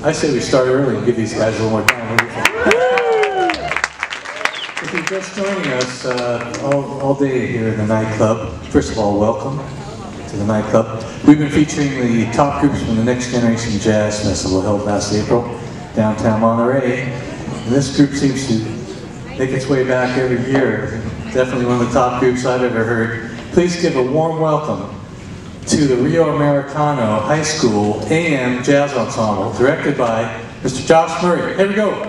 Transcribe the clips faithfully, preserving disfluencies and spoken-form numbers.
I say we start early and give these guys a little more time. If you're just joining us uh, all, all day here in the nightclub, first of all, welcome to the nightclub. We've been featuring the top groups from the Next Generation Jazz Festival held last April, downtown Monterey. And this group seems to make its way back every year. Definitely one of the top groups I've ever heard. Please give a warm welcome to the Rio Americano High School A M Jazz Ensemble, directed by Mister Josh Murray. Here we go.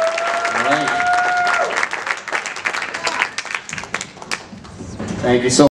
Thank you so much.